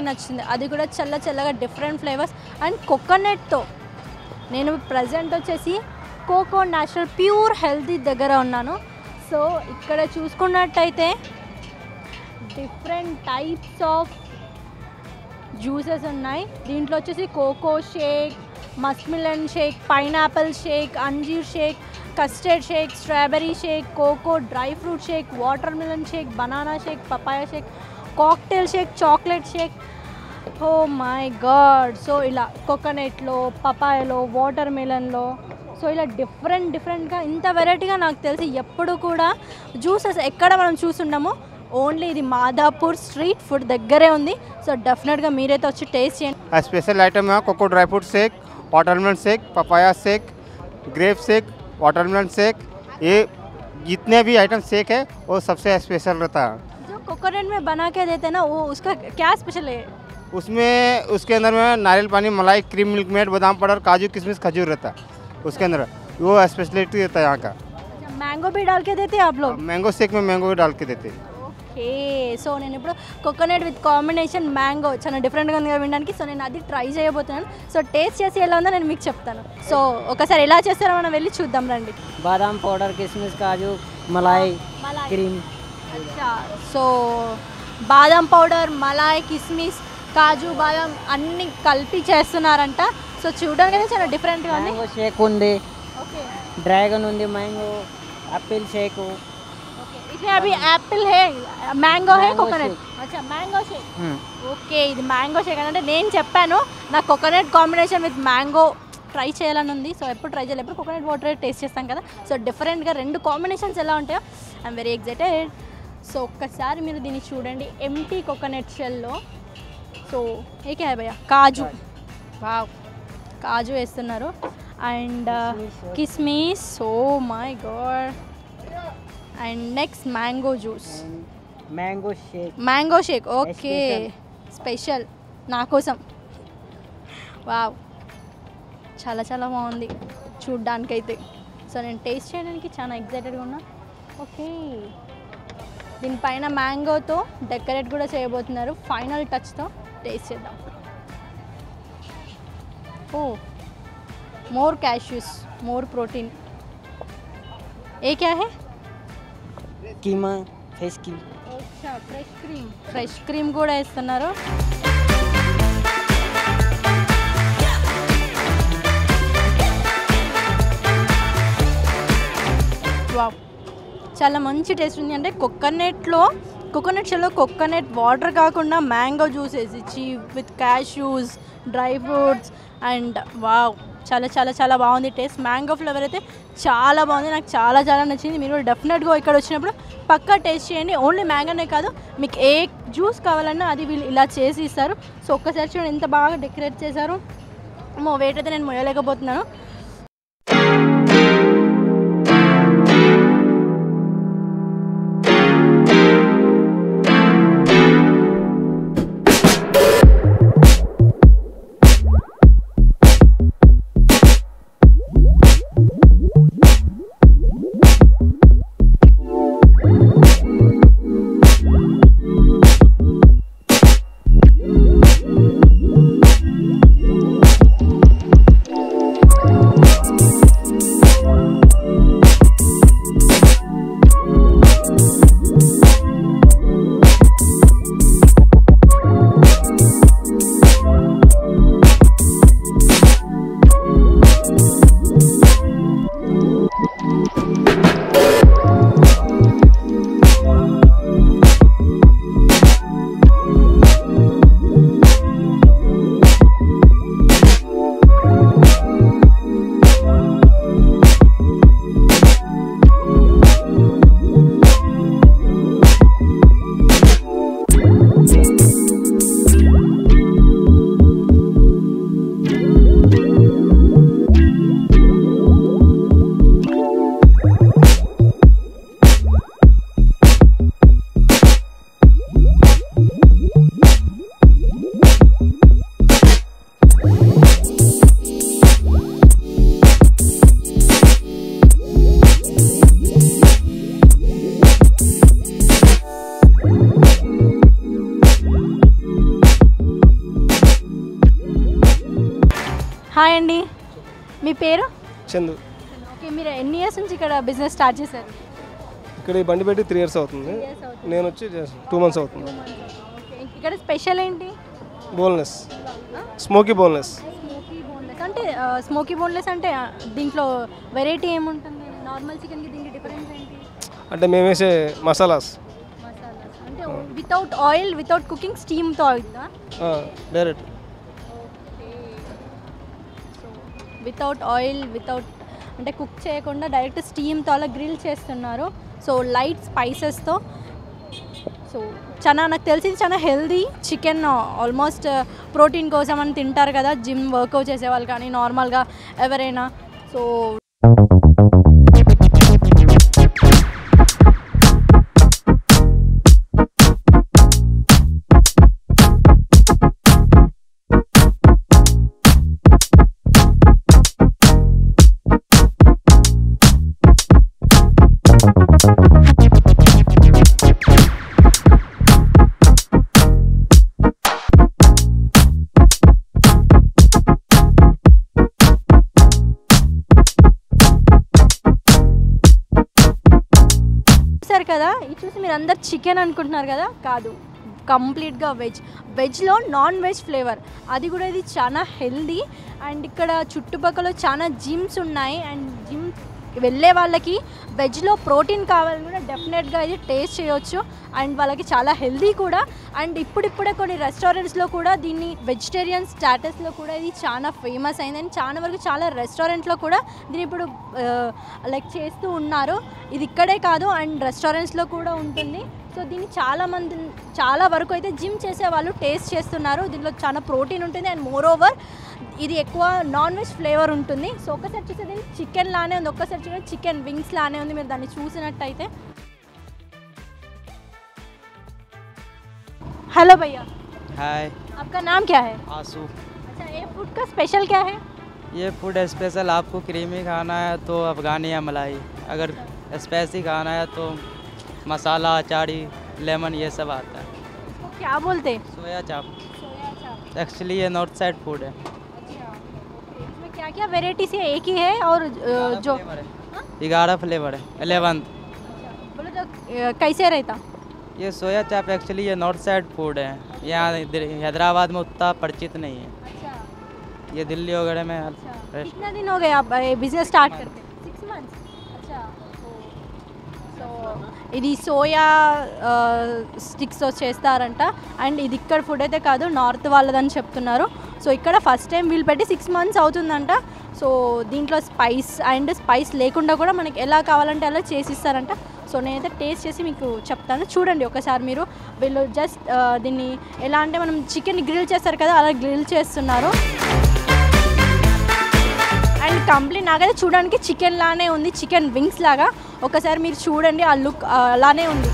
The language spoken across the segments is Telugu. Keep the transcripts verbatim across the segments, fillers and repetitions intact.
నచ్చింది, అది కూడా చల్ల చల్లగా డిఫరెంట్ ఫ్లేవర్స్ అండ్ కోకోనట్తో. నేను ప్రజెంట్ వచ్చేసి కోకో న్యాచురల్ ప్యూర్ హెల్తీ దగ్గర ఉన్నాను. సో ఇక్కడ చూసుకున్నట్టయితే డిఫరెంట్ టైప్స్ ఆఫ్ జ్యూసెస్ ఉన్నాయి. దీంట్లో వచ్చేసి cocoa shake, muskmelon shake, pineapple shake, అంజీర్ shake, custard shake, strawberry shake, cocoa dry fruit shake, watermelon shake, banana shake, papaya shake, cocktail shake, chocolate shake. Oh my god. So ఇలా కోకోనట్లో, పపాయలో, వాటర్ మిలన్లో, సో ఇలా డిఫరెంట్ డిఫరెంట్గా ఇంత వెరైటీగా నాకు తెలిసి ఎప్పుడు కూడా జ్యూసెస్ ఎక్కడ మనం చూసుండము. ఓన్లీ ఇది మాదాపూర్ స్ట్రీట్ ఫుడ్ దగ్గరే ఉంది. సో డెఫినెట్గా మీరైతే వచ్చి టేస్ట్ చేయండి. स्पेशल आइटम है cocoa dry fruit shake, watermelon shake, papaya shake, grape shake, watermelon shake. ये जितने भी आइटम शेक है वो सबसे स्पेशल रहता है. जो कोकोनट में बना के देते हैं ना, वो उसका क्या स्पेशल है? उसमें उसके अंदर में नारियल पानी, मलाई, क्रीम मिल्क मेड, बादाम पाउडर, काजू किशमिश, खजूर रहता है उसके अंदर. वो स्पेशलिटी रहता है यहाँ का. मैंगो भी डाल के देते हैं आप लोग? मैंगो शेक में मैंगो भी डाल के देते हैं. ఓకే. సో నేను ఇప్పుడు కోకోనట్ విత్ కాంబినేషన్ మ్యాంగో చాలా డిఫరెంట్గా ఉంది వినడానికి. సో నేను అది ట్రై చేయబోతున్నాను. సో టేస్ట్ చేసి ఎలా ఉందో నేను మీకు చెప్తాను. సో ఒకసారి ఎలా చేస్తారో మనం వెళ్ళి చూద్దాం రండి. బాదాం పౌడర్, కిస్మిస్, కాజు, మలాయ్, క్రీమ్. అచ్చా. సో బాదాం పౌడర్, మలాయ్, కిస్మిస్, కాజు, బాదాం అన్నీ కలిపి చేస్తున్నారంట. సో చూడడానికి చాలా డిఫరెంట్గా ఉంది. మ్యాంగో షేక్ ఉంది, ఓకే, డ్రాగన్ ఉంది, మ్యాంగో యాపిల్ షేక్. इसमें अभी एप्पल है, मैंगो है, कोकोनट. अच्छा, मैंगो शेक. ఓకే, ఇది మ్యాంగో షేక్ అంటే నేను చెప్పాను నాకు coconut combination with mango try చేయాలని ఉంది. సో ఎప్పుడు ట్రై చేయాలి, ఎప్పుడు కోకోనట్ వాటర్ టేస్ట్ చేస్తాం కదా. సో డిఫరెంట్గా రెండు కాంబినేషన్స్ ఎలా ఉంటాయో ఐఎమ్ వెరీ ఎక్సైటెడ్. సో ఒక్కసారి మీరు దీన్ని చూడండి, ఎంటీ కోకోనట్ షెల్లో. సో ఏ క్యా హై భయ్యా? కాజు. వావ్, కాజు వేస్తున్నారు అండ్ కిస్మిస్. Oh my god. And next mango juice, mango shake. Mango shake okay, special నా కోసం. వావ్, చాలా చాలా బాగుంది చూడ్డానికైతే. సో నేను టేస్ట్ చేయడానికి చాలా ఎక్సైటెడ్గా ఉన్నా. ఓకే, దీనిపైన మ్యాంగోతో డెకరేట్ కూడా చేయబోతున్నారు. ఫైనల్ టచ్తో టేస్ట్ చేద్దాం. Oh, more cashews, more protein. ఏ క్యా హై? కీమా, ఫ్రెష్ క్రీమ్. అచ్చా, ఫ్రెష్ క్రీమ్. ఫ్రెష్ క్రీమ్ కూడా వేస్తున్నారు. వావ్, చాలా మంచి టేస్ట్ ఉంది. అంటే కోకోనట్లో కోకోనట్ షెల్లో కోకోనట్ వాటర్ కాకుండా మ్యాంగో జ్యూస్ వేసి with cashews, dry fruits and wow, చాలా చాలా చాలా బాగుంది టేస్ట్. మ్యాంగో ఫ్లేవర్ అయితే చాలా బాగుంది, నాకు చాలా చాలా నచ్చింది. మీరు డెఫినెట్గా ఇక్కడ వచ్చినప్పుడు పక్కా టేస్ట్ చేయండి. ఓన్లీ మ్యాంగోనే కాదు, మీకు ఏ జ్యూస్ కావాలన్నా అది వీళ్ళు ఇలా చేసి ఇస్తారు. సో ఒక్కసారి చూడండి ఎంత బాగా డెకరేట్ చేశారు. మో వెయిట్ అయితే నేను మొయ్యలేకపోతున్నాను. you హాయ్ అండి, మీ పేరు? చందు. ఓకే, మీరు ఎన్ని ఇయర్స్ నుంచి ఇక్కడ బిజినెస్ స్టార్ట్ చేశారు? ఇక్కడ ఈ బండి పెట్టి త్రీ ఇయర్స్ అవుతుంది. నేను వచ్చి టూ మంత్స్ అవుతుంది. ఓకే, ఇక్కడ స్పెషల్ ఏంటి? Boneless, smoky boneless. Smoky boneless అంటే స్మోకీ బోన్లెస్ అంటే ఆ, దీంట్లో వెరైటీ ఏముంటుంది? నార్మల్ చికెన్కి దీనికి డిఫరెన్స్ ఏంటి? అంటే మేము వేసే మసాలాస్ మసాలాస్ అంటే వితౌట్ ఆయిల్, వితౌట్ కుకింగ్, స్టీమ్తో అవుతుందా? డైరెక్ట్. వితౌట్ ఆయిల్, వితౌట్ అంటే కుక్ చేయకుండా డైరెక్ట్ స్టీమ్తో అలా గ్రిల్ చేస్తున్నారు. So light స్పైసెస్తో. సో చాలా నాకు తెలిసింది చాలా హెల్దీ చికెన్. ఆల్మోస్ట్ ప్రోటీన్ కోసం అని తింటారు కదా జిమ్ వర్కౌట్ చేసేవాళ్ళు కానీ నార్మల్గా ఎవరైనా. సో చూసారు కదా, ఇది చూసి మీరు అందరు చికెన్ అనుకుంటున్నారు కదా, కాదు, కంప్లీట్గా వెజ్. వెజ్లో నాన్ వెజ్ ఫ్లేవర్, అది కూడా ఇది చాలా హెల్దీ. అండ్ ఇక్కడ చుట్టుపక్కల చాలా జిమ్స్ ఉన్నాయి. అండ్ జిమ్ వెళ్ళే వాళ్ళకి వెజ్లో ప్రోటీన్ కావాలని కూడా డెఫినెట్గా ఇది టేస్ట్ చేయొచ్చు. అండ్ వాళ్ళకి చాలా హెల్దీ కూడా. అండ్ ఇప్పుడిప్పుడే కొన్ని రెస్టారెంట్స్లో కూడా దీన్ని వెజిటేరియన్ స్టాటస్లో కూడా ఇది చాలా ఫేమస్ అయింది. అండ్ చాలా వరకు చాలా రెస్టారెంట్లో కూడా దీన్ని ఇప్పుడు లైక్ చేస్తూ ఉన్నారు. ఇది ఇక్కడే కాదు, అండ్ రెస్టారెంట్స్లో కూడా ఉంటుంది. సో దీన్ని చాలామంది చాలా వరకు అయితే జిమ్ చేసే వాళ్ళు టేస్ట్ చేస్తున్నారు. దీంట్లో చాలా ప్రోటీన్ ఉంటుంది. అండ్ మోర్ ఓవర్ ఇది ఎక్కువ నాన్ వెజ్ ఫ్లేవర్ ఉంటుంది. సో ఒక్కసారి చూసేది చికెన్ లానే ఉంది, ఒక్కసారి చూస్తే చికెన్ వింగ్స్ లానే ఉంది. మీరు దాన్ని చూసినట్టయితే. हेलो भैया, हाय, आपका नाम क्या है? आसू। अच्छा, ये फूड का स्पेशल क्या है? ये फूड स्पेशल आपको क्रीमी खाना है तो अफ़गानी या मलाई, अगर स्पाइसी खाना है तो मसाला, अचारी, लेमन ये सब आता है। इसको क्या बोलते हैं? सोया चाप। सोया चाप। एक्चुअली ये नॉर्थ साइड फूड है। अच्छा, इसमें क्या क्या वेराइटीज है? एक ही है और अ, जो ग्यारह फ्लेवर है, एलेवन। बोलो तो अ, कैसे रहता? ये सोया चाप एक्चुअली ये नॉर्थ साइड फूड है, यहाँ इधर- हैदराबाद में उतना परिचित नहीं है। अच्छा, ये दिल्ली वगैरह में अच्छा। रेस्ट- कितना दिन हो गए आप बिजनेस स्टार्ट करते? Six months. अच्छा, సో ఇది సోయా స్టిక్స్ చేస్తారంట. అండ్ ఇది ఇక్కడ ఫుడ్ అయితే కాదు, నార్త్ వాళ్ళదని చెప్తున్నారు. సో ఇక్కడ ఫస్ట్ టైం వీళ్ళు పెట్టి సిక్స్ మంత్స్ అవుతుందంట. సో దీంట్లో స్పైస్ అండ్ స్పైస్ లేకుండా కూడా మనకి ఎలా కావాలంటే అలా చేసిస్తారంట. సో నేనైతే టేస్ట్ చేసి మీకు చెప్తాను, చూడండి ఒకసారి మీరు. వీళ్ళు జస్ట్ దీన్ని ఎలా అంటే మనం చికెన్ గ్రిల్ చేస్తారు కదా, అలా గ్రిల్ చేస్తున్నారు. అండ్ కంప్లీట్ నాకైతే చూడడానికి చికెన్ లానే ఉంది, చికెన్ వింగ్స్ లాగా. ఒకసారి మీరు చూడండి, ఆ లుక్ అలానే ఉంది.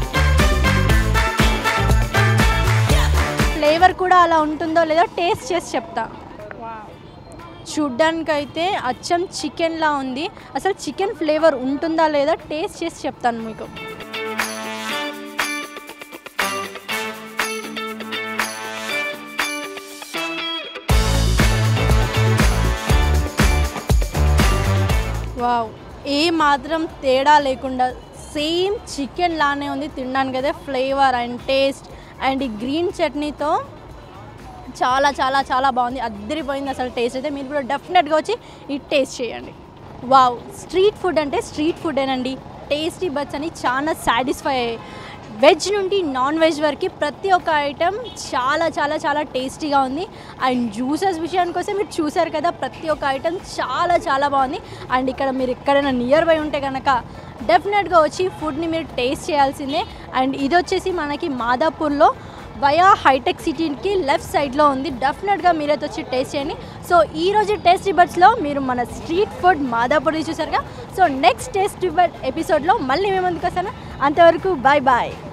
ఫ్లేవర్ కూడా అలా ఉంటుందో లేదో టేస్ట్ చేసి చెప్తా. చూడ్డానికైతే అచ్చం చికెన్లా ఉంది. అసలు చికెన్ ఫ్లేవర్ ఉంటుందా లేదా టేస్ట్ చేసి చెప్తాను మీకు. వావ్, ఏ మాత్రం తేడా లేకుండా సేమ్ చికెన్ లానే ఉంది తినడానికి అయితే. ఫ్లేవర్ అండ్ టేస్ట్ అండ్ ఈ గ్రీన్ చట్నీతో చాలా చాలా చాలా బాగుంది, అద్దరిపోయింది అసలు టేస్ట్ అయితే. మీరు కూడా డెఫినెట్గా వచ్చి ఈ టేస్ట్ చేయండి. వావ్, స్ట్రీట్ ఫుడ్ అంటే స్ట్రీట్ ఫుడేనండి. టేస్టీ బట్స్ అని చాలా సాటిస్ఫై అయ్యాయి. వెజ్ నుండి నాన్ వెజ్ వరకు ప్రతి ఒక్క ఐటెం చాలా చాలా చాలా టేస్టీగా ఉంది. అండ్ జ్యూసెస్ విషయానికి వస్తే మీరు చూసారు కదా, ప్రతి ఒక్క ఐటెం చాలా చాలా బాగుంది. అండ్ ఇక్కడ మీరు ఎక్కడైనా నియర్ బై ఉంటే కనుక డెఫినెట్గా వచ్చి ఫుడ్ని మీరు టేస్ట్ చేయాల్సిందే. అండ్ ఇది వచ్చేసి మనకి మాదాపూర్లో వయా హైటెక్ సిటీకి లెఫ్ట్ సైడ్లో ఉంది. డెఫినెట్గా మీరైతే వచ్చి టేస్ట్ చేయండి. సో ఈరోజు టేస్టీ బడ్స్లో మీరు మన స్ట్రీట్ ఫుడ్ మాదాపూర్ని చూసారుగా. సో నెక్స్ట్ టేస్టీ బడ్ ఎపిసోడ్లో మళ్ళీ మేము ముందుకు వస్తాను. అంతవరకు బాయ్ బాయ్.